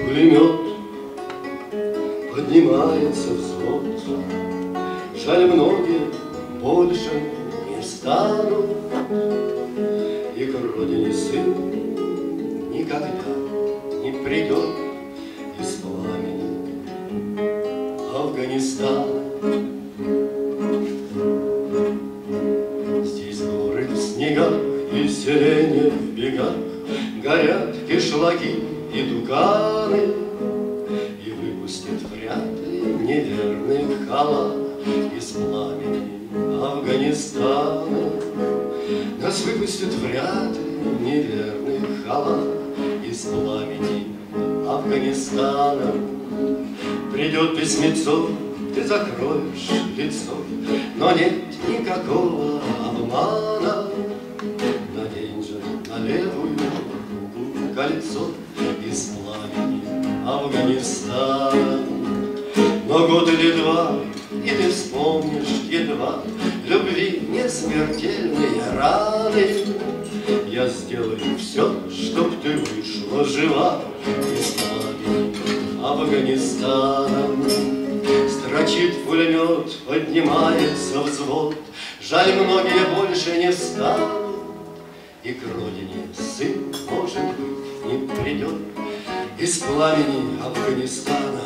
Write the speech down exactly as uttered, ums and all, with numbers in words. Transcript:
пулемет, поднимается взвод. Жаль, многие больше не станут, и к родине сын никогда не придет из пламени Афганистана. Здесь горы в снегах и селения в бегах, горят кишлаки и дуганы, и выпустят вряд ли неверных халат из пламени Афганистана. Нас выпустят вряд ли неверных халат из пламени Афганистана. Придет письмецо, ты закроешь лицо, но нет никакого обмана. Надень же на левую руку кольцо из пламени Афганистана. Но год или два, и ты вспомнишь едва любви несмертельные раны. Я сделаю все, чтоб ты вышла жива из пламени Афганистана. Строчит пулемет, поднимается взвод. Жаль, многие больше не встанут, и к родине сын, может быть, не придет из пламени Афганистана.